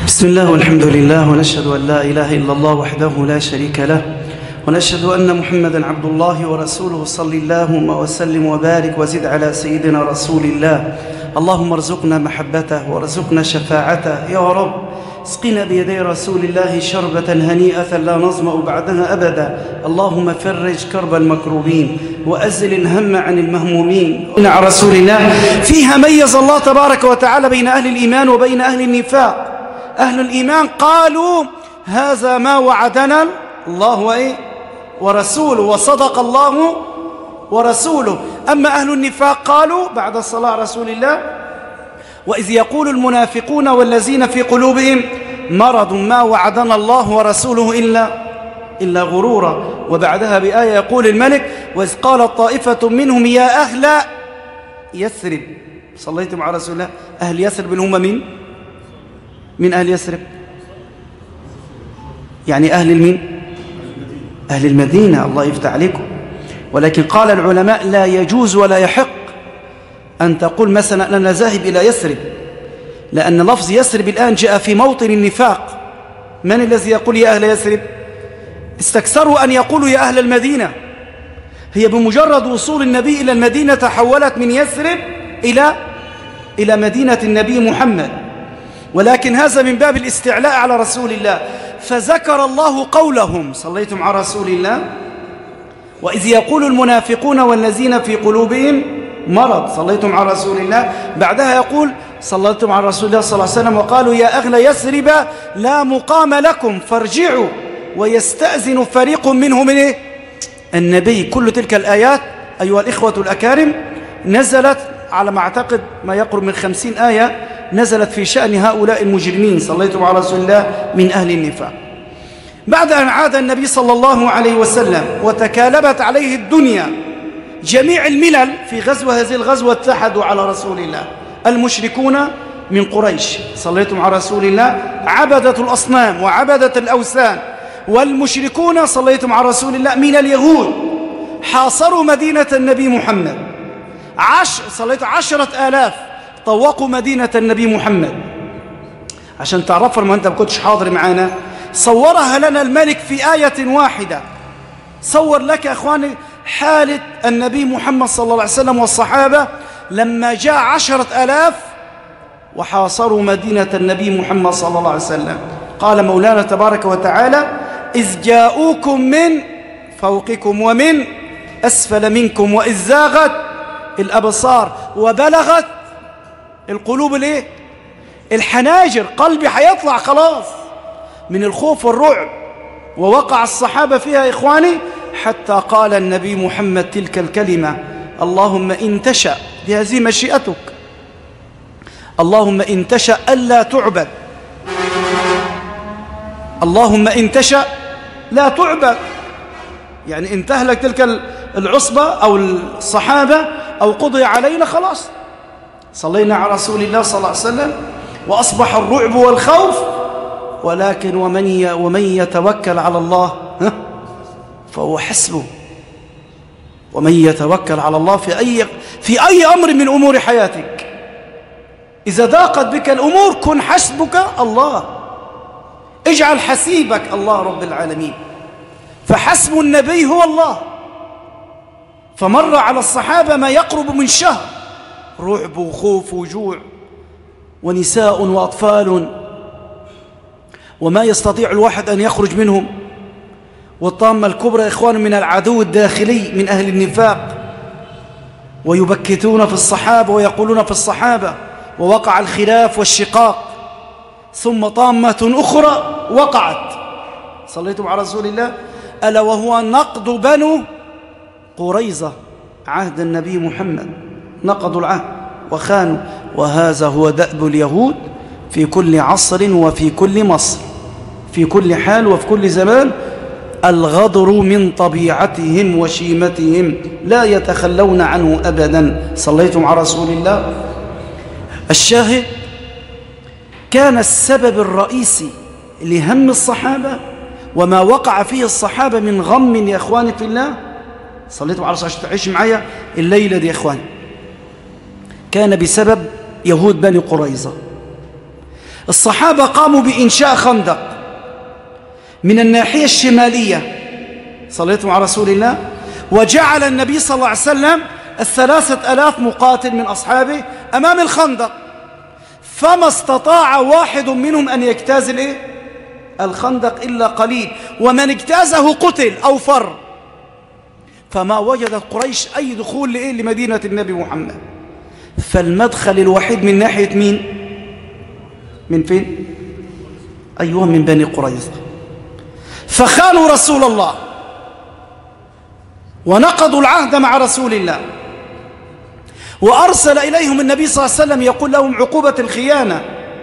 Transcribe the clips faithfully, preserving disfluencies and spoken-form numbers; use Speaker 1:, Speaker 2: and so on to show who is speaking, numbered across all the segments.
Speaker 1: بسم الله والحمد لله، ونشهد أن لا إله إلا الله وحده لا شريك له، ونشهد أن محمدًا عبد الله ورسوله. صل اللهم وسلم وبارك وزد على سيدنا رسول الله. اللهم ارزقنا محبته وارزقنا شفاعته يا رب. اسقنا بيدي رسول الله شربة هنيئة لا نظمأ بعدها أبدا. اللهم فرج كرب المكروبين وأزل الهم عن المهمومين. على رسول الله فيها ميز الله تبارك وتعالى بين أهل الإيمان وبين أهل النفاق. أهل الإيمان قالوا هذا ما وعدنا الله وإيه ورسوله، وصدق الله ورسوله. أما أهل النفاق قالوا بعد الصلاة على رسول الله: وإذ يقول المنافقون والذين في قلوبهم مرض ما وعدنا الله ورسوله إلا إلا غرورا. وبعدها بآية يقول الملك: وإذ قالت طائفة منهم يا أهل يثرب. صليتم على رسول الله. أهل يثرب اللي هم مين؟ من أهل يثرب؟ يعني أهل المين؟ أهل المدينة. الله يفتح عليكم. ولكن قال العلماء لا يجوز ولا يحق أن تقول مثلا أنا ذاهب إلى يثرب، لأن لفظ يثرب الآن جاء في موطن النفاق. من الذي يقول يا أهل يثرب؟ استكثروا أن يقولوا يا أهل المدينة. هي بمجرد وصول النبي إلى المدينة تحولت من يثرب إلى إلى مدينة النبي محمد، ولكن هذا من باب الاستعلاء على رسول الله. فذكر الله قولهم. صليتم على رسول الله. وإذ يقول المنافقون والذين في قلوبهم مرض. صليتم على رسول الله. بعدها يقول صليتم على رسول الله صلى الله عليه وسلم: وقالوا يا أهل يثرب لا مقام لكم فارجعوا ويستأذن فريق منهم من إيه؟ النبي. كل تلك الآيات أيها الإخوة الأكارم نزلت على ما أعتقد ما يقرب من خمسين آية، نزلت في شأن هؤلاء المجرمين. صليتم على رسول الله من أهل النفاق. بعد أن عاد النبي صلى الله عليه وسلم وتكالبت عليه الدنيا، جميع الملل في غزوة هذه الغزوة اتحدوا على رسول الله. المشركون من قريش، صليتم على رسول الله، عبدة الأصنام وعبدة الأوثان. والمشركون صليتم على رسول الله من اليهود حاصروا مدينة النبي محمد. عشر صليت عشرة آلاف طوقوا مدينة النبي محمد. عشان تعرفوا ما أنت ما كنتش حاضر معنا، صورها لنا الملك في آية واحدة. صور لك يا أخواني حالة النبي محمد صلى الله عليه وسلم والصحابة لما جاء عشرة آلاف وحاصروا مدينة النبي محمد صلى الله عليه وسلم. قال مولانا تبارك وتعالى: إذ جاءوكم من فوقكم ومن أسفل منكم وإذ زاغت الأبصار وبلغت القلوب الايه؟ الحناجر. قلبي هيطلع خلاص من الخوف والرعب. ووقع الصحابة فيها إخواني حتى قال النبي محمد تلك الكلمة: اللهم إن تشأ، بهذه مشيئتك، اللهم إن تشأ ألا تعبد، اللهم إن تشأ لا تعبد. يعني إن تهلك تلك العصبة أو الصحابة أو قضي علينا خلاص. صلينا على رسول الله صلى الله عليه وسلم وأصبح الرعب والخوف. ولكن ومن ومن يتوكل على الله فهو حسبه. ومن يتوكل على الله في أي في أي أمر من أمور حياتك، إذا ضاقت بك الأمور كن حسبك الله. اجعل حسيبك الله رب العالمين. فحسب النبي هو الله. فمر على الصحابة ما يقرب من شهر رعب وخوف وجوع ونساء وأطفال، وما يستطيع الواحد أن يخرج منهم. والطامة الكبرى إخوان من العدو الداخلي من أهل النفاق، ويبكتون في الصحابة ويقولون في الصحابة، ووقع الخلاف والشقاق. ثم طامة أخرى وقعت. صليتم على رسول الله. ألا وهو نقض بنو قريظة عهد النبي محمد. نقضوا العهد وخانوا. وهذا هو دأب اليهود في كل عصر وفي كل مصر، في كل حال وفي كل زمان. الغدر من طبيعتهم وشيمتهم لا يتخلون عنه أبدا. صليتم على رسول الله. الشاهد كان السبب الرئيسي لهم الصحابة وما وقع فيه الصحابة من غم يا إخواني في الله. صليتم على رسول الله. تعيش معايا الليلة دي يا إخواني. كان بسبب يهود بني قريظة. الصحابة قاموا بإنشاء خندق من الناحية الشمالية، صليتم على رسول الله، وجعل النبي صلى الله عليه وسلم الثلاثة ألاف مقاتل من أصحابه أمام الخندق، فما استطاع واحد منهم أن يجتاز الإيه؟ الخندق إلا قليل، ومن اجتازه قتل أو فر. فما وجدت قريش أي دخول لإيه؟ لمدينة النبي محمد. فالمدخل الوحيد من ناحية مين؟ من فين؟ أيها من بني قريظة. فخانوا رسول الله ونقضوا العهد مع رسول الله، وأرسل إليهم النبي صلى الله عليه وسلم يقول لهم عقوبة الخيانة.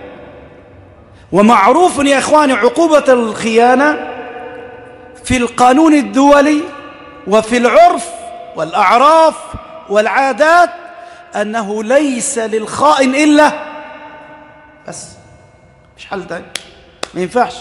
Speaker 1: ومعروف يا إخواني عقوبة الخيانة في القانون الدولي وفي العرف والأعراف والعادات أنه ليس للخائن إلا بس، مش حل تاني، ما ينفعش.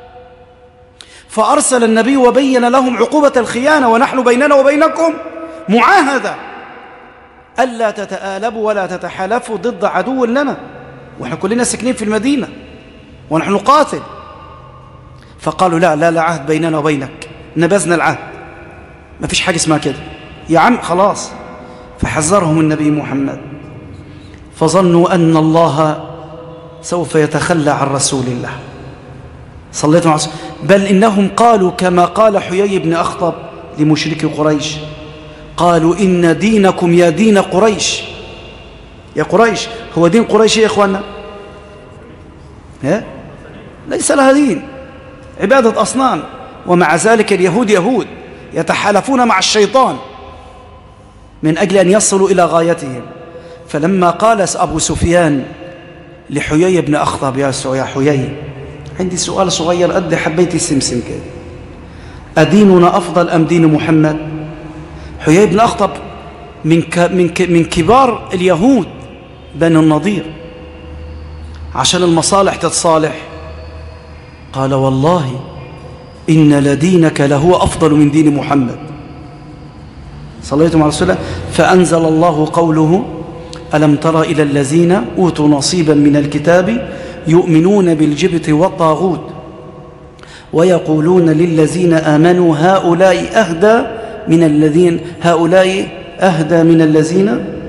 Speaker 1: فأرسل النبي وبين لهم عقوبة الخيانة: ونحن بيننا وبينكم معاهدة ألا تتآلبوا ولا تتحالفوا ضد عدو لنا، ونحن كلنا ساكنين في المدينة ونحن نقاتل. فقالوا: لا لا لا عهد بيننا وبينك، نبذنا العهد، ما فيش حاجة اسمها كده يا عم، خلاص. فحذرهم النبي محمد، فظنوا أن الله سوف يتخلى عن رسول الله صليت عليه وسلم. بل إنهم قالوا كما قال حيي بن أخطب لمشركي قريش، قالوا: إن دينكم يا دين قريش. يا قريش، هو دين قريش يا إخوانا؟ ها؟ ليس لها دين، عبادة أصنام. ومع ذلك اليهود يهود يتحالفون مع الشيطان من أجل أن يصلوا إلى غايتهم. فلما قال أبو سفيان لحيي بن أخطب: يا يا حيي، عندي سؤال صغير قد حبيت السمسم كده، أديننا أفضل أم دين محمد؟ حيي بن أخطب من من من كبار اليهود بني النضير، عشان المصالح تتصالح. قال: والله إن لدينك لهو أفضل من دين محمد صليتم على رسول الله. فأنزل الله قوله: ألم تر إلى الذين أوتوا نصيبا من الكتاب يؤمنون بالجبت والطاغوت ويقولون للذين آمنوا هؤلاء أهدى من الذين هؤلاء أهدى من الذين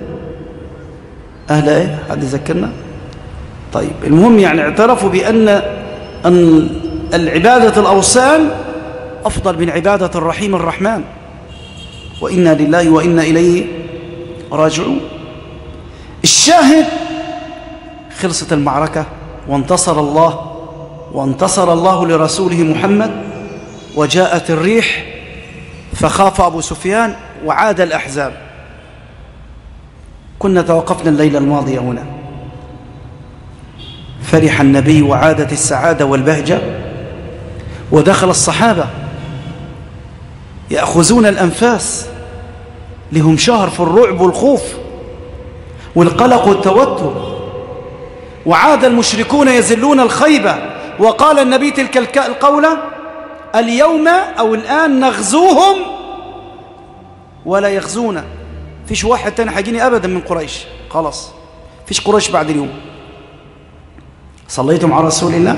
Speaker 1: أهل إيه؟ حد يذكرنا؟ طيب، المهم يعني اعترفوا بأن أن العبادة الأوثان أفضل من عبادة الرحيم الرحمن، وإنا لله وإنا إليه راجعون. الشاهد: خلصت المعركة وانتصر الله، وانتصر الله لرسوله محمد، وجاءت الريح فخاف أبو سفيان وعاد الأحزاب. كنا توقفنا الليلة الماضية هنا، فرح النبي وعادت السعادة والبهجة، ودخل الصحابة يأخذون الأنفاس، لهم شهر في الرعب والخوف والقلق والتوتر، وعاد المشركون يزلون الخيبة. وقال النبي تلك القولة: اليوم أو الآن نغزوهم ولا يغزونا. فيش واحد تاني حاجيني أبدا من قريش، خلاص فيش قريش بعد اليوم. صليتم على رسول الله.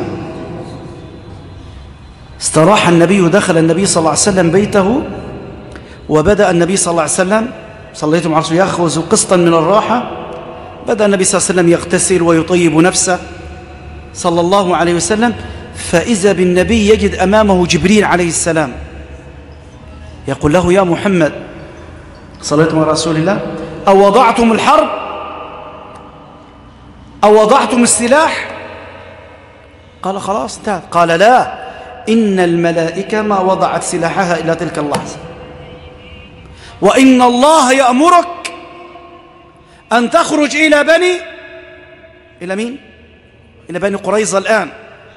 Speaker 1: استراح النبي، ودخل النبي صلى الله عليه وسلم بيته، وبدأ النبي صلى الله عليه وسلم صليتم على رسول الله يأخذ قسطا من الراحة. بدأ النبي صلى الله عليه وسلم يغتسل ويطيب نفسه صلى الله عليه وسلم، فإذا بالنبي يجد أمامه جبريل عليه السلام يقول له: يا محمد صليتم على رسول الله، أو وضعتم الحرب أو وضعتم السلاح؟ قال: خلاص انتهت. قال: لا، إن الملائكة ما وضعت سلاحها إلا تلك اللحظة، وإن الله يأمرك أن تخرج إلى بني إلى مين؟ إلى بني قريظة الآن.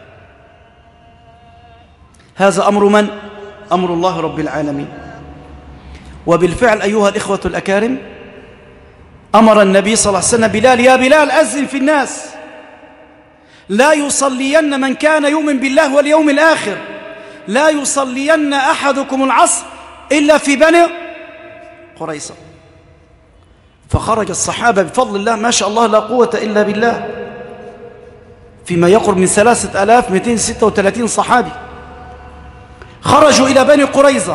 Speaker 1: هذا أمر من؟ أمر الله رب العالمين. وبالفعل أيها الإخوة الأكارم، أمر النبي صلى الله عليه وسلم بلال: يا بلال أذن في الناس، لا يصلين من كان يؤمن بالله واليوم الآخر، لا يصلين أحدكم العصر إلا في بني قريظة. فخرج الصحابة بفضل الله ما شاء الله لا قوة إلا بالله فيما يقرب من ثلاثة آلاف ومئتين وستة وثلاثين صحابي خرجوا إلى بني قريظة.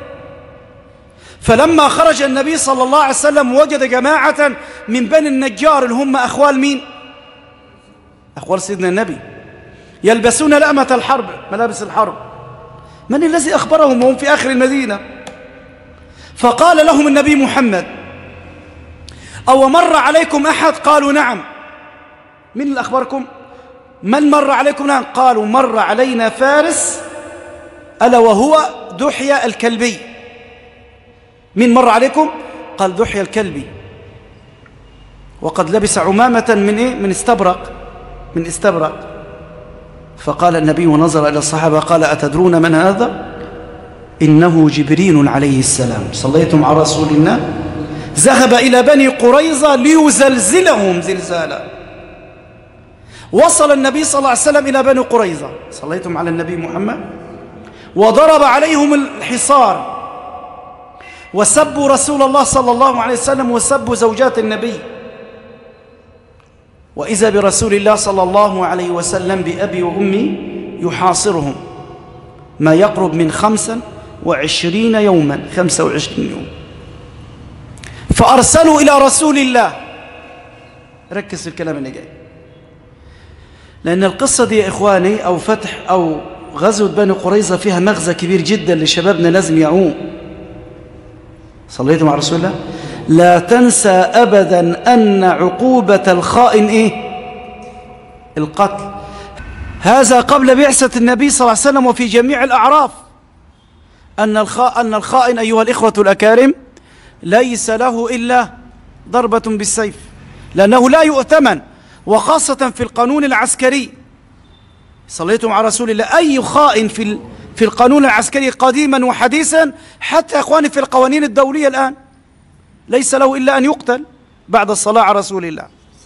Speaker 1: فلما خرج النبي صلى الله عليه وسلم وجد جماعة من بني النجار اللي هم أخوال مين؟ أخوال سيدنا النبي يلبسون لأمة الحرب، ملابس الحرب. من الذي أخبرهم وهم في آخر المدينة؟ فقال لهم النبي محمد: أو مر عليكم أحد؟ قالوا نعم. من اللي أخبركم؟ من مر عليكم؟ نعم. قالوا: مر علينا فارس ألا وهو دحية الكلبي. من مر عليكم؟ قال: دحية الكلبي، وقد لبس عمامة من إيه؟ من استبرق، من استبرق. فقال النبي ونظر إلى الصحابة قال: أتدرون من هذا؟ إنه جبريل عليه السلام. صليتم على رسول الله. ذهب إلى بني قريظة ليزلزلهم زلزالا. وصل النبي صلى الله عليه وسلم إلى بني قريظة، صليتم على النبي محمد، وضرب عليهم الحصار، وسبوا رسول الله صلى الله عليه وسلم، وسبوا زوجات النبي. وإذا برسول الله صلى الله عليه وسلم بأبي وأمي يحاصرهم ما يقرب من خمسا وعشرين يوما، خمسة وعشرين يوم. فأرسلوا إلى رسول الله. ركز في الكلام اللي جاي، لأن القصة دي يا إخواني أو فتح أو غزوة بني قريظة فيها مغزى كبير جدا لشبابنا لازم يعوم. صليتم على رسول الله. لا تنسى أبدا أن عقوبة الخائن إيه؟ القتل. هذا قبل بعثة النبي صلى الله عليه وسلم وفي جميع الأعراف، أن أن الخائن أيها الإخوة الأكارم ليس له إلا ضربة بالسيف، لأنه لا يؤتمن، وخاصة في القانون العسكري. صليتم على رسول الله. أي خائن في في القانون العسكري قديما وحديثا، حتى يا إخواني في القوانين الدولية الآن، ليس له إلا أن يقتل بعد الصلاة على رسول الله.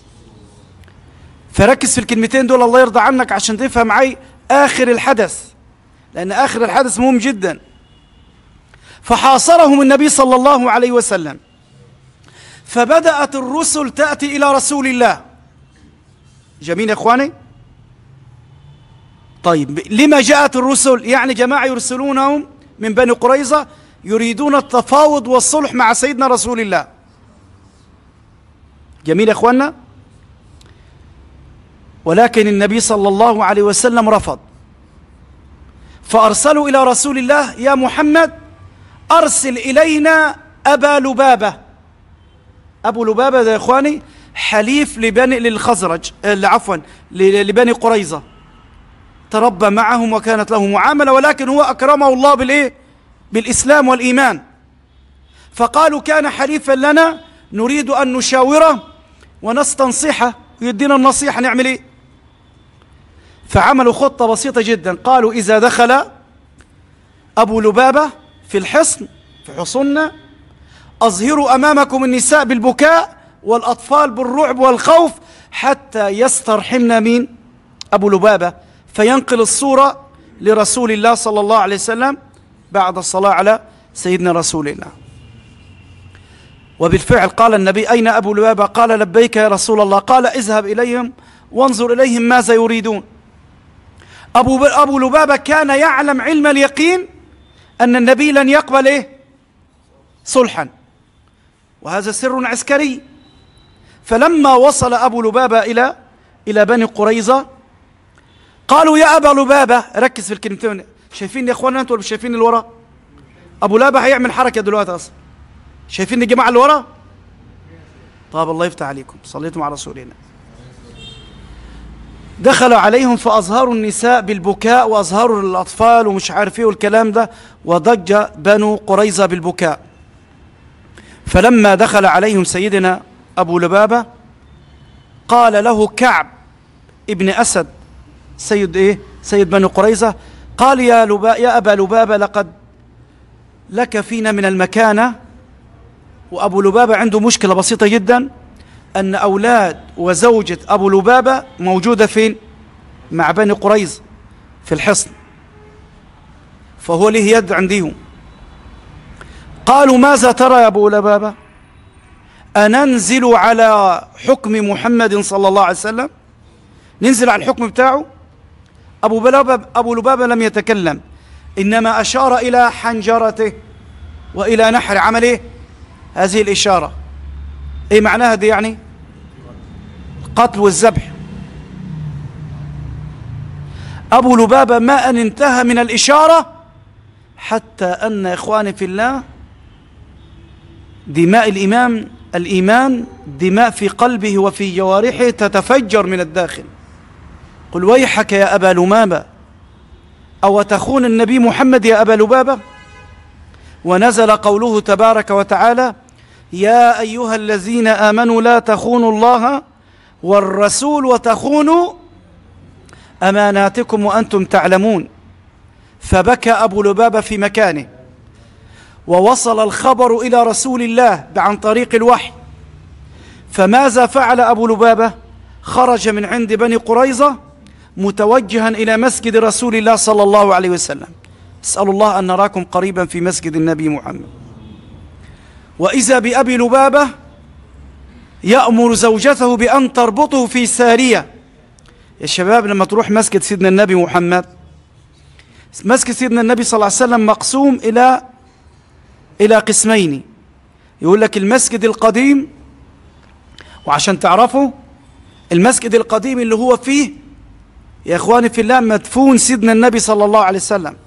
Speaker 1: فركز في الكلمتين دول الله يرضى عنك عشان تفهم معي آخر الحدث، لأن آخر الحدث مهم جدا. فحاصرهم النبي صلى الله عليه وسلم، فبدأت الرسل تأتي إلى رسول الله. جميل يا إخواني؟ طيب، لما جاءت الرسل؟ يعني جماعة يرسلونهم من بني قريظة يريدون التفاوض والصلح مع سيدنا رسول الله. جميل يا إخواننا؟ ولكن النبي صلى الله عليه وسلم رفض، فأرسلوا إلى رسول الله: يا محمد أرسل إلينا أبا لبابة. أبو لبابة ده يا إخواني حليف لبني للخزرج، عفوا لبني قريظة، تربى معهم وكانت له معاملة، ولكن هو أكرمه الله بالإيه؟ بالإسلام والإيمان. فقالوا: كان حليفا لنا، نريد أن نشاوره ونستنصحه، يدينا النصيحة، نعمل إيه؟ فعملوا خطة بسيطة جدا. قالوا: إذا دخل أبو لبابة في الحصن، في حصننا، أظهروا أمامكم النساء بالبكاء والأطفال بالرعب والخوف حتى يسترحمنا مين؟ أبو لبابة، فينقل الصورة لرسول الله صلى الله عليه وسلم بعد الصلاة على سيدنا رسول الله. وبالفعل قال النبي: أين أبو لبابة؟ قال: لبيك يا رسول الله. قال: اذهب إليهم وانظر إليهم ماذا يريدون. أبو, أبو لبابة كان يعلم علم اليقين أن النبي لن يقبل إيه؟ صلحا، وهذا سر عسكري. فلما وصل أبو لبابة إلى إلى بني قريظة قالوا: يا أبا لبابة، ركز في الكلمتين، شايفين يا إخواننا أنتوا ولا مش شايفين اللي ورا؟ أبو لبابة هيعمل حركة دلوقتي أصلا، شايفين الجماعة اللي ورا؟ طب الله يفتح عليكم، صليتم على رسول الله. دخلوا عليهم فأظهروا النساء بالبكاء وأظهروا الأطفال ومش عارف ايه والكلام ده، وضج بنو قريظة بالبكاء. فلما دخل عليهم سيدنا أبو لبابة قال له كعب ابن أسد سيد ايه سيد بني قريظة، قال: يا لبا يا أبا لبابة، لقد لك فينا من المكانة. وأبو لبابة عنده مشكلة بسيطة جدا، أن أولاد وزوجة أبو لبابة موجودة فين؟ مع بني قريظة في الحصن، فهو له يد عندهم. قالوا: ماذا ترى يا أبو لبابة؟ أننزل على حكم محمد صلى الله عليه وسلم؟ ننزل على الحكم بتاعه. أبو لبابة, أبو لبابة لم يتكلم، إنما أشار إلى حنجرته وإلى نحر. عمل إيه؟ هذه الإشارة إيه معناها دي؟ يعني القتل والذبح. أبو لبابة ما أن انتهى من الإشارة حتى أن إخواني في الله دماء الإمام الإيمان دماء في قلبه وفي جوارحه تتفجر من الداخل. قل ويحك يا أبا لبابة، أو تخون النبي محمد يا أبا لبابة؟ ونزل قوله تبارك وتعالى يا أيها الذين آمنوا لا تخونوا الله والرسول وتخونوا أماناتكم وأنتم تعلمون. فبكى أبو لبابة في مكانه، ووصل الخبر إلى رسول الله عن طريق الوحي. فماذا فعل أبو لبابة؟ خرج من عند بني قريظة متوجها إلى مسجد رسول الله صلى الله عليه وسلم. اسأل الله أن نراكم قريبا في مسجد النبي محمد. وإذا بأبي لبابة يأمر زوجته بأن تربطه في سارية. يا شباب لما تروح مسجد سيدنا النبي محمد، مسجد سيدنا النبي صلى الله عليه وسلم مقسوم إلى إلى قسمين. يقول لك المسجد القديم، وعشان تعرفوا المسجد القديم اللي هو فيه يا إخواني في الله مدفون سيدنا النبي صلى الله عليه وسلم.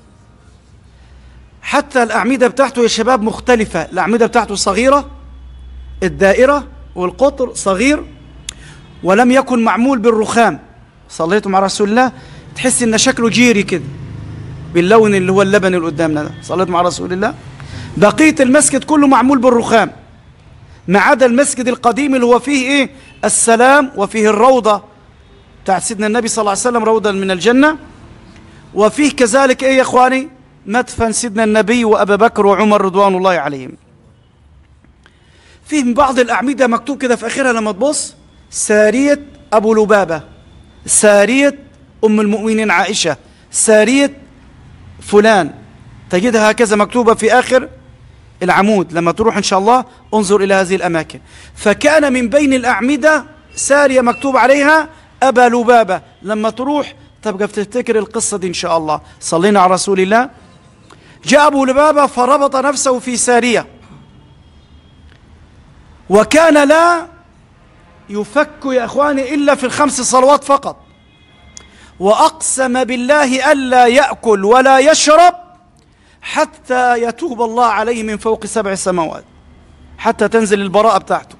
Speaker 1: حتى الأعمدة بتاعته يا شباب مختلفة. الأعمدة بتاعته صغيرة، الدائرة والقطر صغير، ولم يكن معمول بالرخام. صليتم على رسول الله تحس إن شكله جيري كده باللون اللي هو اللبن اللي قدامنا ده. صليتم على رسول الله. بقية المسجد كله معمول بالرخام ما عدا المسجد القديم اللي هو فيه إيه؟ السلام، وفيه الروضة بتاعت سيدنا النبي صلى الله عليه وسلم، روضة من الجنة. وفيه كذلك إيه يا إخواني؟ مدفن سيدنا النبي وأبا بكر وعمر رضوان الله عليهم. فيه من بعض الأعمدة مكتوب كده في آخرها لما تبص سارية أبو لبابة، سارية أم المؤمنين عائشة، سارية فلان، تجدها هكذا مكتوبة في آخر العمود. لما تروح إن شاء الله انظر إلى هذه الأماكن. فكان من بين الأعمدة سارية مكتوب عليها أبا لبابة. لما تروح تبقى بتفتكر القصة دي إن شاء الله. صلينا على رسول الله. جاء أبو لبابة فربط نفسه في سارية، وكان لا يفك يا إخواني إلا في الخمس صلوات فقط. وأقسم بالله ألا يأكل ولا يشرب حتى يتوب الله عليه من فوق سبع سماوات، حتى تنزل البراءة بتاعته.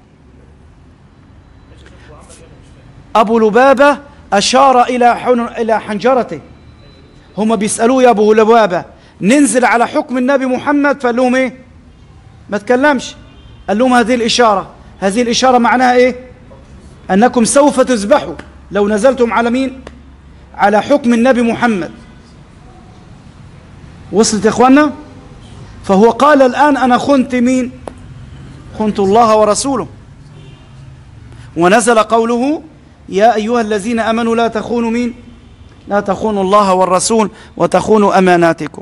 Speaker 1: أبو لبابة أشار إلى إلى حنجرته. هم بيسألوه يا أبو لبابة ننزل على حكم النبي محمد، فقال لهم إيه؟ ما تكلمش. قال لهم هذه الإشارة، هذه الإشارة معناها إيه؟ أنكم سوف تذبحوا لو نزلتم على مين؟ على حكم النبي محمد. وصلت يا إخوانا؟ فهو قال الآن أنا خنت مين؟ خنت الله ورسوله. ونزل قوله يا أيها الذين آمنوا لا تخونوا مين؟ لا تخونوا الله والرسول وتخونوا أماناتكم.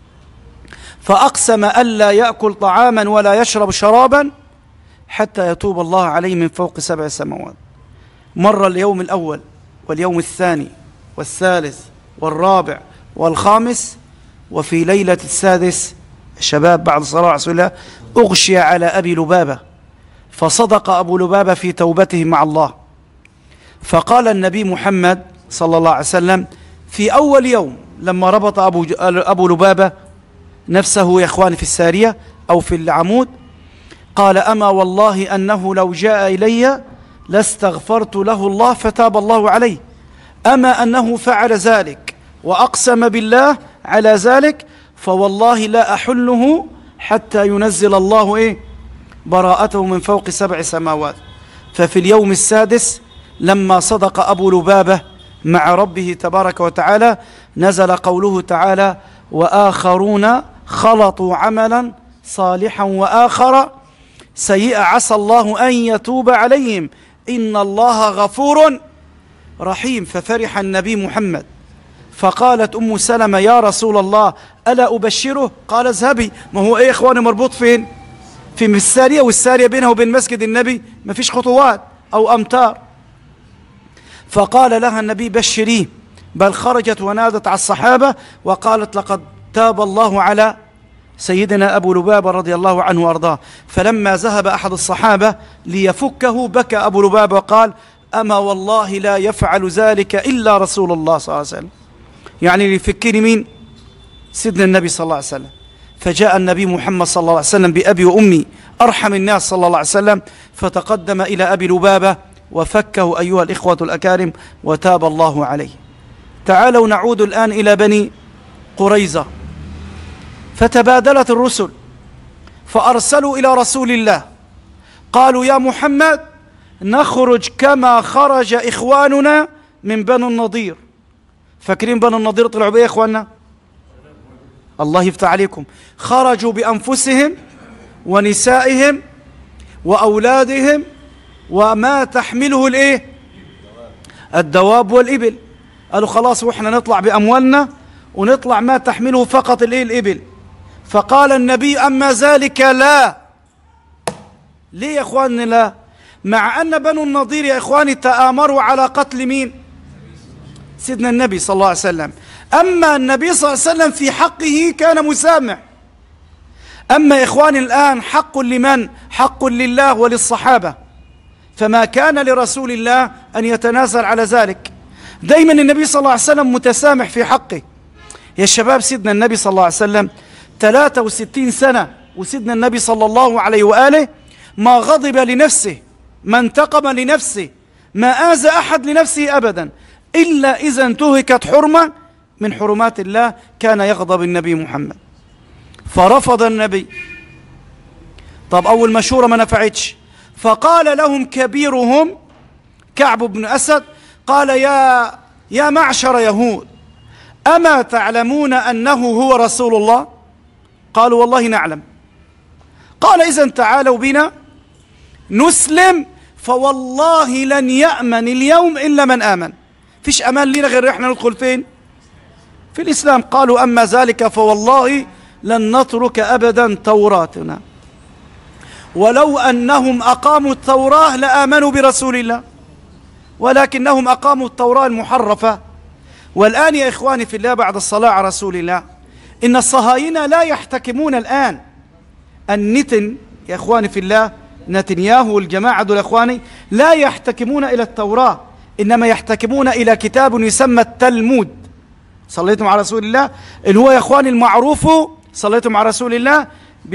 Speaker 1: فأقسم ألا يأكل طعاما ولا يشرب شرابا حتى يتوب الله عليه من فوق سبع سماوات. مر اليوم الأول واليوم الثاني والثالث والرابع والخامس، وفي ليلة السادس الشباب بعد صلاة رسول الله أغشي على أبي لبابة، فصدق أبو لبابة في توبته مع الله. فقال النبي محمد صلى الله عليه وسلم في أول يوم لما ربط أبو, أبو لبابة نفسه يا إخواني في السارية أو في العمود، قال أما والله أنه لو جاء إلي لاستغفرت له الله فتاب الله عليه، أما أنه فعل ذلك وأقسم بالله على ذلك فوالله لا أحله حتى ينزل الله إيه؟ براءته من فوق سبع سماوات. ففي اليوم السادس لما صدق أبو لبابة مع ربه تبارك وتعالى نزل قوله تعالى وآخرون خلطوا عملا صالحا وآخر سيئا عسى الله أن يتوب عليهم إن الله غفور رحيم. ففرح النبي محمد فقالت أم سلمة يا رسول الله ألا أبشره؟ قال اذهبي. ما هو إيه إخواني مربوط فين؟ في السارية، والسارية بينها وبين مسجد النبي ما فيش خطوات أو أمتار. فقال لها النبي بشريه، بل خرجت ونادت على الصحابة وقالت لقد تاب الله على سيدنا أبو لبابة رضي الله عنه وأرضاه. فلما ذهب أحد الصحابة ليفكه بكى أبو لبابة وقال أما والله لا يفعل ذلك إلا رسول الله صلى الله عليه وسلم. يعني اللي يفكني مين؟ سيدنا النبي صلى الله عليه وسلم. فجاء النبي محمد صلى الله عليه وسلم بأبي وأمي أرحم الناس صلى الله عليه وسلم، فتقدم إلى أبي لبابة وفكه أيها الإخوة الأكارم وتاب الله عليه. تعالوا نعود الآن إلى بني قريظة. فتبادلت الرسل فأرسلوا إلى رسول الله قالوا يا محمد نخرج كما خرج إخواننا من بني النضير. فاكرين بني النضير طلعوا بإيه يا إخواننا؟ الله يفتح عليكم، خرجوا بأنفسهم ونسائهم وأولادهم وما تحمله الإيه؟ الدواب والإبل. قالوا خلاص وإحنا نطلع بأموالنا ونطلع ما تحمله فقط الإيه؟ الإبل. فقال النبي أما ذلك لا. ليه يا إخواني لا؟ مع أن بنو النضير يا إخواني تآمروا على قتل مين؟ سيدنا النبي صلى الله عليه وسلم. أما النبي صلى الله عليه وسلم في حقه كان مسامح. أما يا إخواني الآن حق لمن؟ حق لله وللصحابة، فما كان لرسول الله أن يتنازل على ذلك. دايما النبي صلى الله عليه وسلم متسامح في حقه. يا شباب سيدنا النبي صلى الله عليه وسلم ثلاثة وستين سنة وسيدنا النبي صلى الله عليه وآله ما غضب لنفسه، ما انتقم لنفسه، ما آذى أحد لنفسه أبدا، إلا إذا انتهكت حرمة من حرمات الله كان يغضب النبي محمد. فرفض النبي. طب أول مشورة ما نفعتش، فقال لهم كبيرهم كعب بن أسد قال يا يا معشر يهود أما تعلمون أنه هو رسول الله؟ قالوا والله نعلم. قال إذن تعالوا بنا نسلم فوالله لن يأمن اليوم إلا من آمن. فيش أمان لنا غير إحنا ندخل فين؟ في الإسلام. قالوا أما ذلك فوالله لن نترك أبدا توراتنا، ولو أنهم أقاموا التوراة لآمنوا برسول الله، ولكنهم أقاموا التوراة المحرفة. والآن يا إخواني في الله بعد الصلاة على رسول الله إن الصهاينة لا يحتكمون الآن النتن يا إخواني في الله، نتنياهو والجماعة دول إخواني لا يحتكمون إلى التوراة، إنما يحتكمون إلى كتاب يسمى التلمود. صليتم على رسول الله اللي هو يا إخواني المعروف، صليتم على رسول الله ب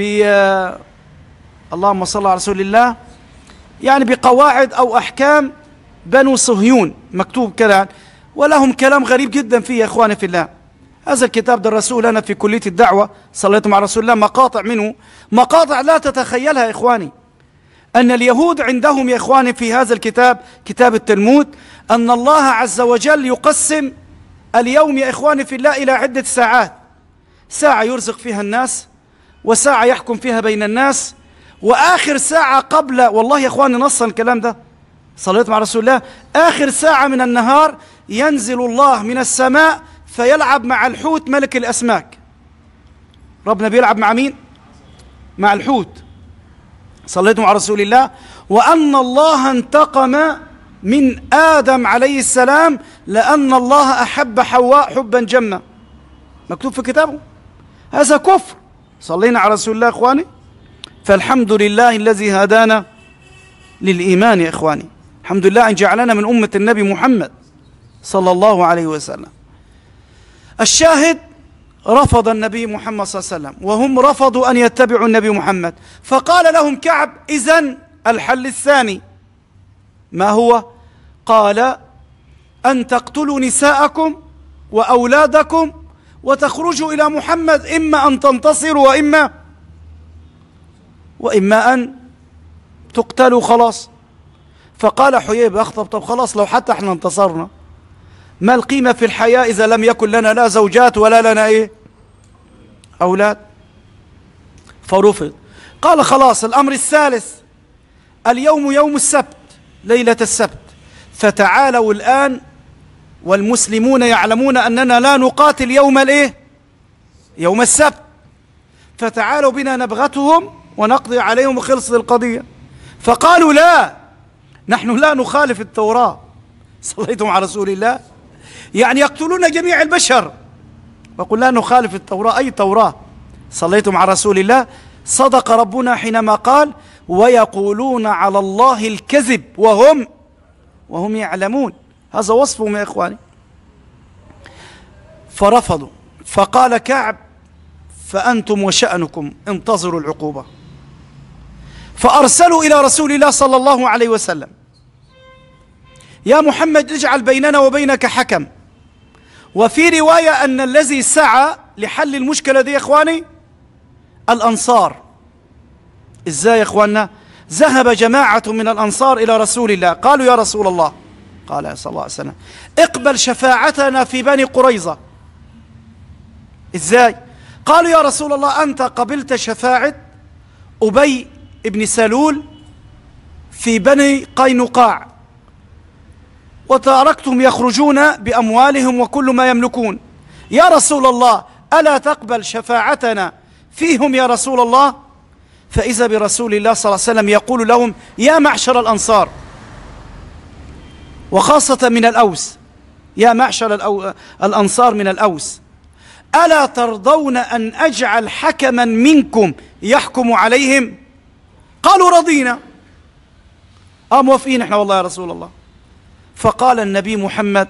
Speaker 1: اللهم صل على رسول الله، يعني بقواعد أو أحكام بنو صهيون مكتوب كذا، ولهم كلام غريب جدا فيه يا إخواني في الله. هذا الكتاب درسوه لنا في كلية الدعوة، صليتم على رسول الله، مقاطع منه، مقاطع لا تتخيلها يا إخواني. أن اليهود عندهم يا إخواني في هذا الكتاب كتاب التلمود أن الله عز وجل يقسم اليوم يا إخواني في الله إلى عدة ساعات، ساعة يرزق فيها الناس، وساعة يحكم فيها بين الناس، وآخر ساعة قبل، والله يا إخواني نصا الكلام ده صليتم على رسول الله، آخر ساعة من النهار ينزل الله من السماء فيلعب مع الحوت ملك الأسماك. ربنا بيلعب مع مين؟ مع الحوت. صليتم على رسول الله. وأن الله انتقم من آدم عليه السلام لأن الله أحب حواء حبا جما، مكتوب في كتابه. هذا كفر. صلينا على رسول الله إخواني. فالحمد لله الذي هدانا للإيمان يا إخواني، الحمد لله أن جعلنا من أمة النبي محمد صلى الله عليه وسلم. الشاهد رفض النبي محمد صلى الله عليه وسلم، وهم رفضوا أن يتبعوا النبي محمد. فقال لهم كعب إذن الحل الثاني ما هو؟ قال أن تقتلوا نساءكم وأولادكم وتخرجوا إلى محمد، إما أن تنتصروا وإما وإما أن تقتلوا. خلاص. فقال حيي بن أخطب طب خلاص لو حتى احنا انتصرنا ما القيمة في الحياة إذا لم يكن لنا لا زوجات ولا لنا إيه أولاد؟ فرفض. قال خلاص الأمر الثالث اليوم يوم السبت، ليلة السبت، فتعالوا الآن والمسلمون يعلمون أننا لا نقاتل يوم الإيه؟ يوم السبت، فتعالوا بنا نبغتهم ونقضي عليهم وخلص القضية. فقالوا لا، نحن لا نخالف التوراة، صليتم على رسول الله؟ يعني يقتلون جميع البشر. وقل لا نخالف التوراة، أي توراة. صليتم على رسول الله؟ صدق ربنا حينما قال ويقولون على الله الكذب وهم وهم يعلمون. هذا وصفهم يا إخواني. فرفضوا، فقال كعب فأنتم وشأنكم انتظروا العقوبة. فأرسلوا إلى رسول الله صلى الله عليه وسلم يا محمد اجعل بيننا وبينك حكم. وفي رواية أن الذي سعى لحل المشكلة دي يا إخواني الأنصار. إزاي يا إخواننا؟ ذهب جماعة من الأنصار إلى رسول الله قالوا يا رسول الله، قال صلى الله عليه وسلم اقبل شفاعتنا في بني قريظة. إزاي؟ قالوا يا رسول الله أنت قبلت شفاعة أبي ابن سلول في بني قينقاع وتركتهم يخرجون بأموالهم وكل ما يملكون، يا رسول الله ألا تقبل شفاعتنا فيهم يا رسول الله؟ فإذا برسول الله صلى الله عليه وسلم يقول لهم يا معشر الأنصار وخاصة من الأوس، يا معشر الأو... الأنصار من الأوس، ألا ترضون أن أجعل حكما منكم يحكم عليهم؟ قالوا رضينا، آه موافقين احنا والله يا رسول الله. فقال النبي محمد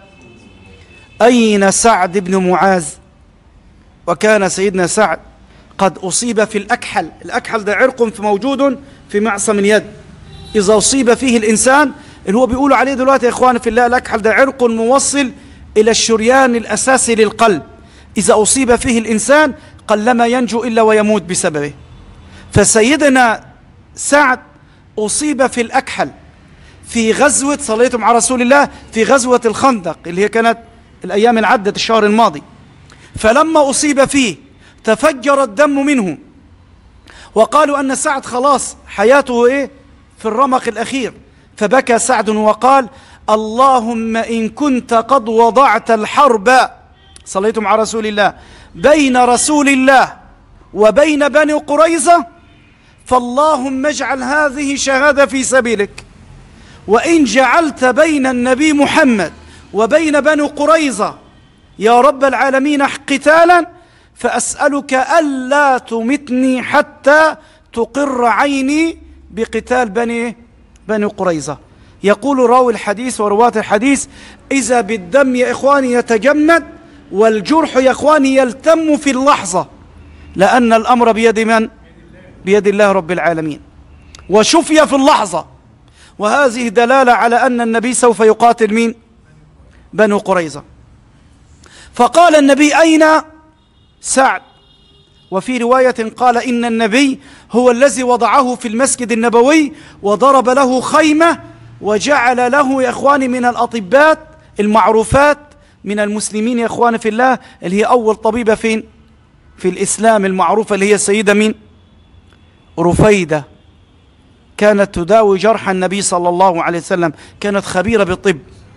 Speaker 1: أين سعد بن معاذ؟ وكان سيدنا سعد قد أصيب في الأكحل. الأكحل ده عرق في موجود في معصم اليد، إذا أصيب فيه الإنسان اللي هو بيقولوا عليه دلوقتي يا إخواني في الله الأكحل ده عرق موصل إلى الشريان الأساسي للقلب، إذا أصيب فيه الإنسان قلما ينجو إلا ويموت بسببه. فسيدنا سعد أصيب في الأكحل في غزوة، صليتم على رسول الله، في غزوة الخندق اللي هي كانت الأيام العدة الشهر الماضي. فلما أصيب فيه تفجر الدم منه، وقالوا أن سعد خلاص حياته إيه في الرمق الأخير. فبكى سعد وقال اللهم إن كنت قد وضعت الحرب، صليتم على رسول الله، بين رسول الله وبين بني قريظة فاللهم اجعل هذه شهادة في سبيلك، وإن جعلت بين النبي محمد وبين بني قريظة يا رب العالمين قتالا فأسألك ألا تمتني حتى تقر عيني بقتال بني بني قريظة. يقول راوي الحديث ورواة الحديث إذا بالدم يا إخواني يتجمد والجرح يا إخواني يلتم في اللحظة، لأن الأمر بيد من؟ بيد الله رب العالمين، وشفي في اللحظة. وهذه دلالة على أن النبي سوف يقاتل مين؟ بنو قريظة. فقال النبي أين سعد؟ وفي رواية قال إن النبي هو الذي وضعه في المسجد النبوي وضرب له خيمة وجعل له يا إخواني من الأطباء المعروفات من المسلمين يا إخواني في الله، اللي هي أول طبيبة فين؟ في الإسلام المعروفة، اللي هي السيدة مين؟ رفيدة، كانت تداوي جرح النبي صلى الله عليه وسلم، كانت خبيرة بالطب.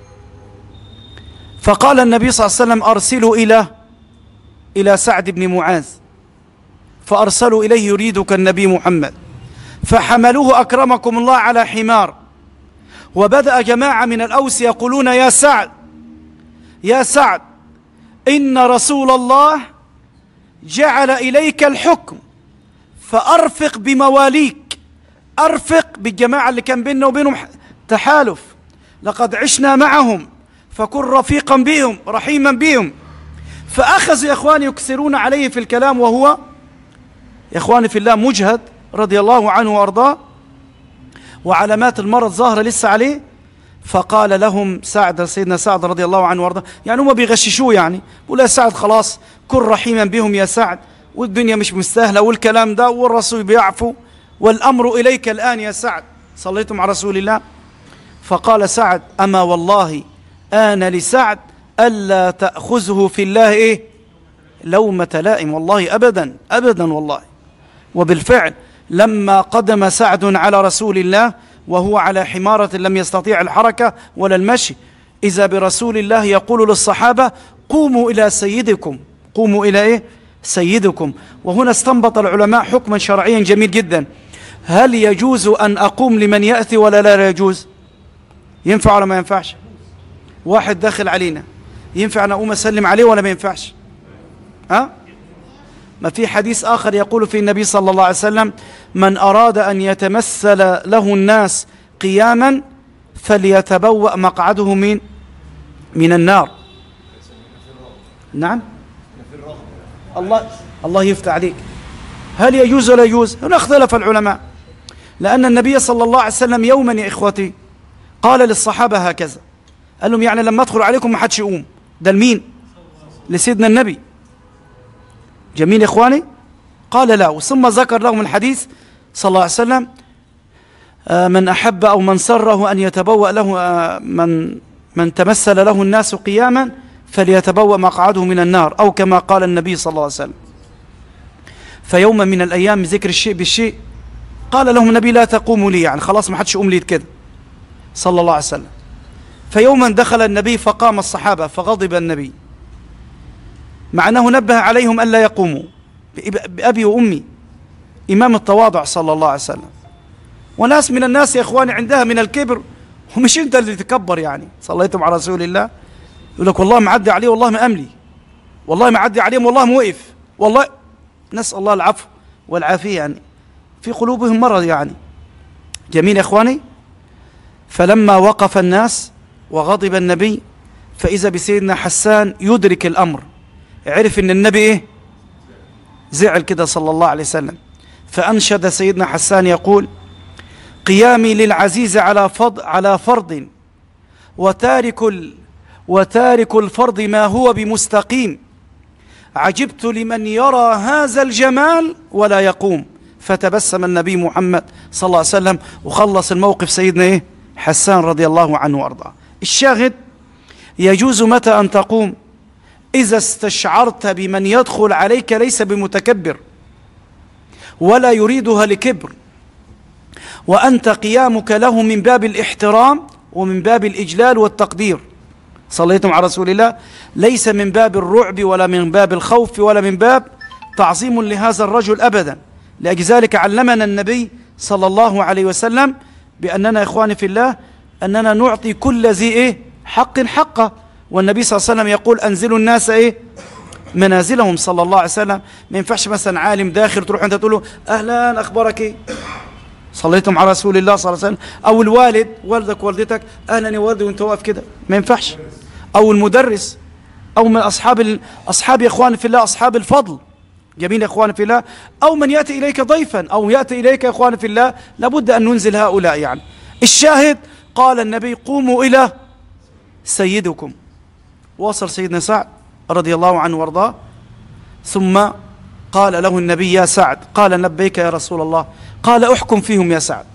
Speaker 1: فقال النبي صلى الله عليه وسلم أرسلوا إلى إلى سعد بن معاذ، فأرسلوا إليه يريدك النبي محمد، فحملوه أكرمكم الله على حمار. وبدأ جماعة من الأوس يقولون يا سعد يا سعد إن رسول الله جعل إليك الحكم فأرفق بمواليك، أرفق بالجماعة اللي كان بيننا وبينهم تحالف، لقد عشنا معهم فكن رفيقا بهم رحيما بهم. فأخذوا يا إخواني يكسرون عليه في الكلام، وهو يا إخواني في الله مجهد رضي الله عنه وأرضاه، وعلامات المرض ظاهرة لسه عليه. فقال لهم سعد، سيدنا سعد رضي الله عنه وأرضاه، يعني هم بيغششوه، يعني بيقول يا سعد خلاص كن رحيما بهم يا سعد، والدنيا مش مستاهلة والكلام ده، والرسول بيعفو والأمر إليك الآن يا سعد، صليتم على رسول الله. فقال سعد أما والله آن لسعد ألا تأخذه في الله إيه لومة لائم، والله أبدا أبدا والله. وبالفعل لما قدم سعد على رسول الله وهو على حمارة لم يستطيع الحركة ولا المشي، إذا برسول الله يقول للصحابة قوموا إلى سيدكم، قوموا إلى إيه سيدكم. وهنا استنبط العلماء حكما شرعيا جميل جدا. هل يجوز أن أقوم لمن يأتي ولا لا يجوز؟ ينفع ولا ما ينفعش؟ واحد داخل علينا، ينفع أنا أقوم أسلم عليه ولا ما ينفعش؟ ها؟ ما في حديث آخر يقول في النبي صلى الله عليه وسلم: من أراد أن يتمثل له الناس قياما فليتبوأ مقعده من من النار. نعم، الله الله يفتح عليك. هل يجوز ولا يجوز؟ هنا اختلف العلماء، لأن النبي صلى الله عليه وسلم يوما يا إخوتي قال للصحابة هكذا، قال لهم يعني لما أدخل عليكم ما حدش يقوم. ده لمين؟ لسيدنا النبي. جميل يا إخواني؟ قال لا، ثم ذكر لهم الحديث صلى الله عليه وسلم: من أحب أو من سره أن يتبوأ له من من تمثل له الناس قياما فليتبوأ مقعده من النار، أو كما قال النبي صلى الله عليه وسلم. فيوما من الأيام ذكر الشيء بالشيء قال لهم النبي: لا تقوموا لي، يعني خلاص ما حدش يقوم لي كده صلى الله عليه وسلم. فيوما دخل النبي فقام الصحابة فغضب النبي، مع أنه نبه عليهم ألا يقوموا بأبي وأمي، إمام التواضع صلى الله عليه وسلم. وناس من الناس يا إخواني عندها من الكبر، ومش أنت اللي تكبر، يعني صليتم على رسول الله، يقول لك والله ما عدي عليه، والله ما أملي، والله ما عدي عليهم، والله ما وقف، والله. نسأل الله العفو والعافية، يعني في قلوبهم مرض يعني. جميل يا إخواني؟ فلما وقف الناس وغضب النبي فإذا بسيدنا حسان يدرك الأمر، عرف إن النبي إيه؟ زعل كده صلى الله عليه وسلم. فأنشد سيدنا حسان يقول: قيامي للعزيز على فض على فرض وتارك ال وتارك الفرض ما هو بمستقيم، عجبت لمن يرى هذا الجمال ولا يقوم. فتبسم النبي محمد صلى الله عليه وسلم وخلص الموقف سيدنا إيه؟ حسان رضي الله عنه وأرضاه. الشاهد: يجوز متى أن تقوم؟ إذا استشعرت بمن يدخل عليك ليس بمتكبر ولا يريدها لكبر، وأنت قيامك له من باب الاحترام ومن باب الإجلال والتقدير. صليتم على رسول الله، ليس من باب الرعب ولا من باب الخوف ولا من باب تعظيم لهذا الرجل أبدا. لذلك علمنا النبي صلى الله عليه وسلم بأننا إخواني في الله أننا نعطي كل ذي إيه؟ حق حقه. والنبي صلى الله عليه وسلم يقول: أنزلوا الناس إيه؟ منازلهم صلى الله عليه وسلم. ما ينفعش مثلا عالم داخل تروح أنت تقول له: أهلا أخبارك إيه؟ صليتم على رسول الله صلى الله عليه وسلم. أو الوالد، والدك والدتك: أهلا يا والدي، وأنت واقف كده، ما ينفعش. أو المدرس، أو من أصحاب أصحاب يا إخواني في الله أصحاب الفضل. جميل يا إخواني في الله. أو من يأتي إليك ضيفا، أو يأتي إليك يا إخواني في الله، لابد أن ننزل هؤلاء يعني. الشاهد: قال النبي: قوموا إلى سيدكم. وصل سيدنا سعد رضي الله عنه وارضاه، ثم قال له النبي: يا سعد. قال: لبيك يا رسول الله. قال: احكم فيهم يا سعد،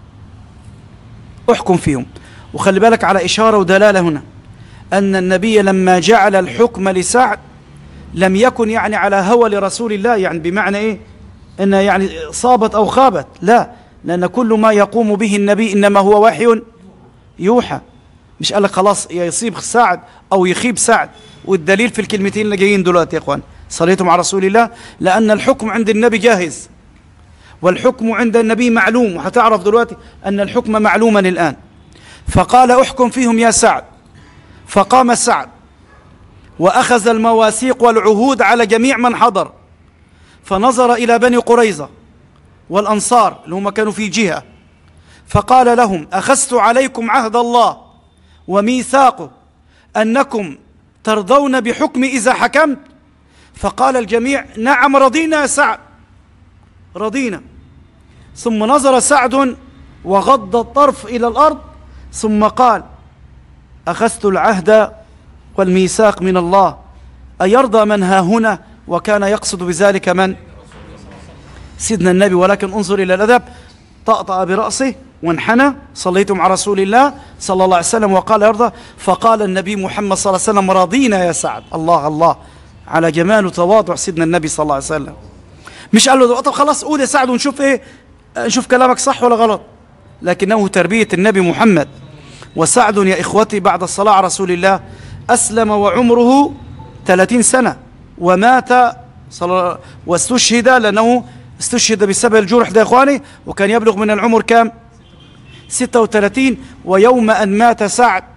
Speaker 1: احكم فيهم. وخلي بالك على إشارة ودلالة هنا، أن النبي لما جعل الحكم لسعد لم يكن يعني على هوى لرسول الله، يعني بمعنى إيه؟ إن يعني صابت أو خابت، لا، لأن كل ما يقوم به النبي إنما هو وحي يوحى. مش قال لك خلاص يصيب سعد أو يخيب سعد. والدليل في الكلمتين اللي جايين دلوقتي يا إخوان، صليتم على رسول الله، لأن الحكم عند النبي جاهز، والحكم عند النبي معلوم، وهتعرف دلوقتي أن الحكم معلوما الآن. فقال: احكم فيهم يا سعد. فقام سعد وأخذ المواثيق والعهود على جميع من حضر، فنظر إلى بني قريظة والأنصار اللي هم كانوا في جهة، فقال لهم: أخذت عليكم عهد الله وميثاقه أنكم ترضون بحكمي إذا حكمت. فقال الجميع: نعم رضينا يا سعد، رضينا. ثم نظر سعد وغض الطرف إلى الأرض، ثم قال: أخذت العهد والميثاق من الله، أيرضى من ها هنا؟ وكان يقصد بذلك من؟ سيدنا النبي. ولكن انظر إلى الأدب، طأطأ برأسه وانحنى. صليتم على رسول الله صلى الله عليه وسلم وقال: يرضى. فقال النبي محمد صلى الله عليه وسلم: رضينا يا سعد. الله الله على جمال وتواضع سيدنا النبي صلى الله عليه وسلم. مش قال له: طب خلاص قول يا سعد ونشوف ايه، نشوف كلامك صح ولا غلط. لكنه تربية النبي محمد. وسعد يا إخوتي بعد الصلاة على رسول الله أسلم وعمره ثلاثين سنة، ومات واستشهد، لأنه استشهد بسبب الجرح ده يا إخواني، وكان يبلغ من العمر كام؟ ستة وثلاثين. ويوم أن مات سعد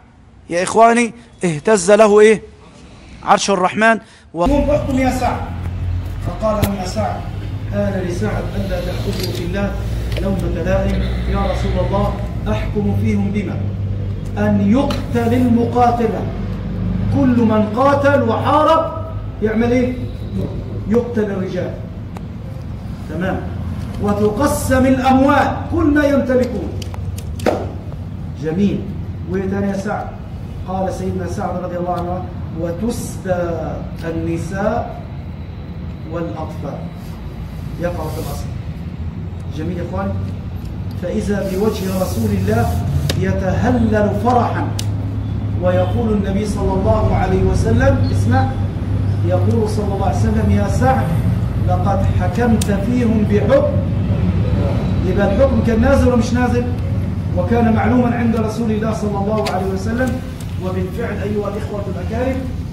Speaker 1: يا إخواني اهتز له إيه؟ عرش الرحمن. و...
Speaker 2: احكم يا سعد. فقال أما سعد آن لسعد ألا تحكموا في الله لومة لائم. يا رسول الله أحكم فيهم بما أن يقتل المقاتلة، كل من قاتل وحارب يعمل إيه؟ يقتل الرجال، تمام، وتقسم الأموال كل ما يمتلكون. جميل. وإذن يا سعد قال سيدنا سعد رضي الله عنه وتسدى النساء والأطفال. يقع في الأصل. جميل يا إخوان. فإذا بوجه رسول الله يتهلل فرحا، ويقول النبي صلى الله عليه وسلم اسمع، يقول صلى الله عليه وسلم يا سعد لقد حكمت فيهم بحكم. يبقى الحكم كان نازل ولا مش نازل؟ وكان معلوما عند رسول الله صلى الله عليه وسلم. وبالفعل أيها الإخوة الأكارم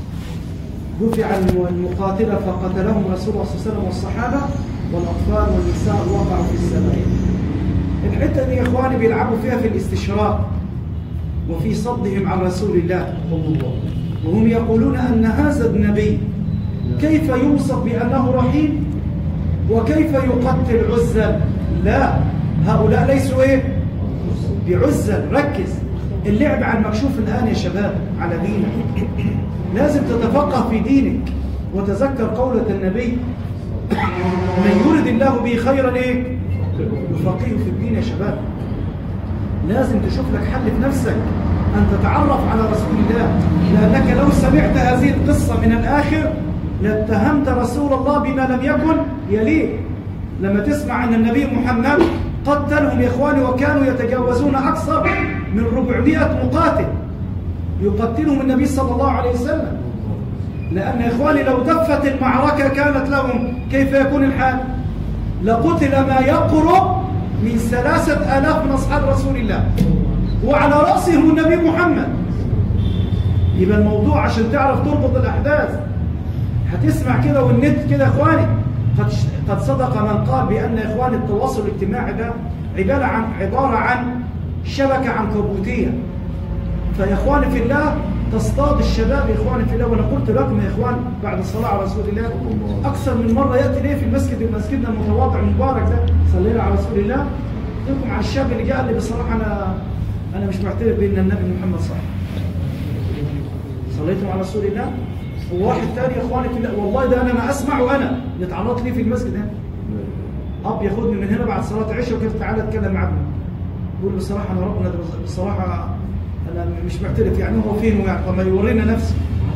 Speaker 2: دفع المقاتلة فقتلهم رسول الله صلى الله عليه وسلم والصحابة، والأطفال والنساء وقعوا في السبعين. الحتة دي يا إخواني بيلعبوا فيها في الاستشراق وفي صدهم عن رسول الله، وهم يقولون أن هذا النبي كيف يوصف بأنه رحيم وكيف يقتل عزل. لا، هؤلاء ليسوا إيه؟ بعزل. ركز، اللعب على المكشوف الآن يا شباب على دينك. لازم تتفقه في دينك وتذكر قولة النبي من يرد الله به خيرا إيه؟ يفقهه في الدين يا شباب. لازم تشوف لك حل في نفسك أن تتعرف على رسول الله، لأنك لو سمعت هذه القصة من الآخر لاتهمت رسول الله بما لم يكن يليه. لما تسمع أن النبي محمد قتلهم يا إخواني وكانوا يتجاوزون أكثر من أربعمائة مقاتل يقتلهم النبي صلى الله عليه وسلم، لأن يا إخواني لو دفت المعركة كانت لهم كيف يكون الحال؟ لقتل ما يقرب من ثلاثة آلاف من أصحاب رسول الله وعلى رأسهم النبي محمد. يبقى الموضوع عشان تعرف تربط الأحداث هتسمع كده والنت كده. إخواني قد قد صدق من قال بأن يا إخواني التواصل الاجتماعي ده عبارة عن عبارة عن شبكة عنكبوتية. فيا إخواني في الله تصطاد الشباب يا إخواني في الله. وأنا قلت لكم يا إخوان بعد الصلاة على رسول الله أكثر من مرة يأتي ليه في المسجد مسجدنا المتواضع المبارك ده صلينا على رسول الله. قلت لكم على الشاب اللي جاء لي بصراحة أنا أنا مش معترف بأن النبي محمد صح. صليتم على رسول الله. وواحد ثاني يا إخواني في الله والله ده أنا ما أسمع وأنا اللي اتعرضت ليه في المسجد هنا. أب ياخدني من هنا بعد صلاة العشاء وكيف تعالى أتكلم مع ابنه. يقول بصراحة أنا ربنا بصراحة أنا مش معترف يعني هو فين يعني طب ما يورينا نفسه.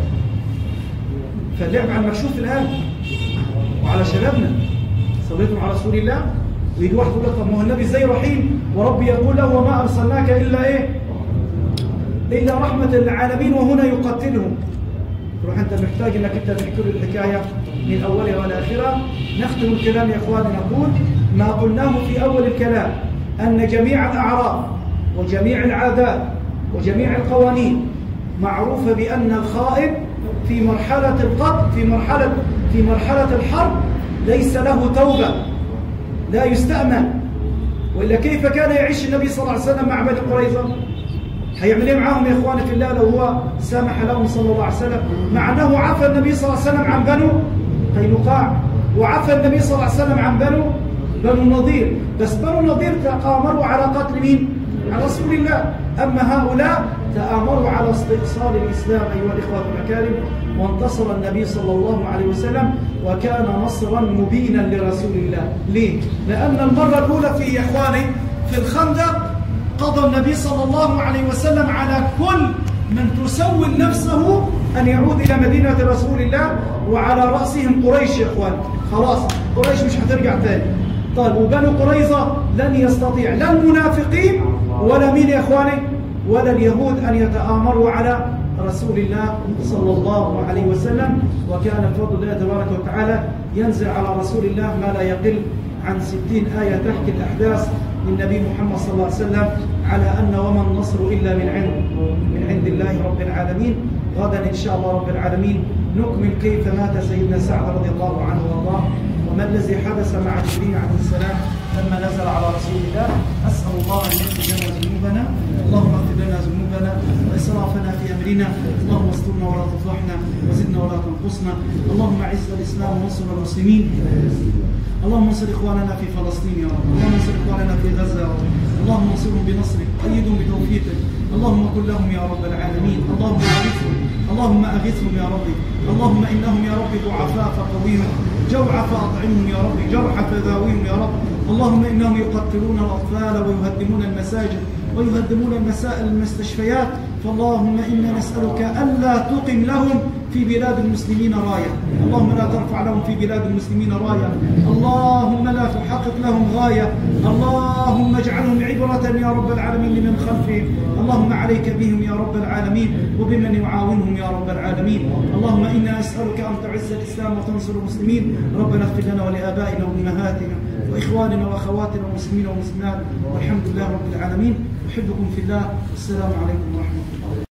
Speaker 2: فاللعب على المكشوف الآن وعلى شبابنا. صليتم على رسول الله. ويجي واحد يقول لك طب ما هو النبي ازاي رحيم وربي يقول له وما أرسلناك إلا إيه؟ إلا رحمة للعالمين وهنا يقتلهم. تروح أنت محتاج أنك أنت تحكي له الحكاية من أولها وإلى آخرها. نختم الكلام يا إخواني نقول ما قلناه في أول الكلام أن جميع الأعراف وجميع العادات وجميع القوانين معروفة بأن الخائن في مرحلة القتل في مرحلة في مرحلة الحرب ليس له توبة، لا يستأمن. وإلا كيف كان يعيش النبي صلى الله عليه وسلم مع بني قريظة؟ هيعمل ايه معاهم يا إخواني في الله لو هو سامح لهم صلى الله عليه وسلم؟ مع أنه عفى النبي صلى الله عليه وسلم عن بنو قينقاع وعفى النبي صلى الله عليه وسلم عن بنو بنو النضير. بس بنو النضير تآمروا على قتل مين؟ على رسول الله. أما هؤلاء تآمروا على استئصال الإسلام أيها الإخوة الأكارم. وانتصر النبي صلى الله عليه وسلم وكان نصرا مبينا لرسول الله. ليه؟ لأن المرة الأولى في يا إخواني في الخندق قضى النبي صلى الله عليه وسلم على كل من تسول نفسه أن يعود إلى مدينة رسول الله وعلى رأسهم قريش يا إخوان. خلاص قريش مش هترجع تاني. طيب وبنو قريظة لن يستطيع لا المنافقين ولا مين يا إخواني ولا اليهود أن يتآمروا على رسول الله صلى الله عليه وسلم. وكان بفضل الله تبارك وتعالى ينزل على رسول الله ما لا يقل عن ستين آية تحكي الأحداث للنبي محمد صلى الله عليه وسلم على أن وما النصر إلا من عند من عند الله رب العالمين. غدا إن شاء الله رب العالمين نكمل كيف مات سيدنا سعد رضي الله عنه وارضاه. وما الذي حدث مع جبريل عليه السلام لما نزل على رسول الله. أسأل الله أن يغفر لنا ذنوبنا، اللهم اغفر لنا ذنوبنا وإسرافنا في أمرنا، اللهم استرنا ولا تفضحنا وزدنا ولا تنقصنا، اللهم أعز الإسلام وانصر المسلمين، اللهم انصر إخواننا في فلسطين يا رب، اللهم انصر إخواننا في غزة يا رب، اللهم انصرهم بنصرك وأيدهم بتوفيقك، اللهم كن لهم يا رب العالمين، اللهم أغثهم اللهم أغثهم يا ربي، اللهم إنهم يا رب ضعفاء فقويهم، جوع فأطعمهم يا رب، جرح فداويهم يا رب، اللهم إنهم يقتلون الأطفال ويهدمون المساجد ويهدمون المستشفيات، فاللهم إنا نسألك ألا تقم لهم في بلاد المسلمين راية، اللهم لا ترفع لهم في بلاد المسلمين راية، اللهم لا تحقق لهم غاية، اللهم اجعلهم عبرة يا رب العالمين لمن خلفهم، اللهم عليك بهم يا رب العالمين وبمن يعاونهم يا رب العالمين، اللهم إنا نسألك أن تعز الإسلام وتنصر المسلمين، ربنا اغفر لنا ولآبائنا وأمهاتنا وإخواننا وأخواتنا والمسلمين والمسلمات، والحمد لله رب العالمين. أحبكم في الله، والسلام عليكم ورحمة الله.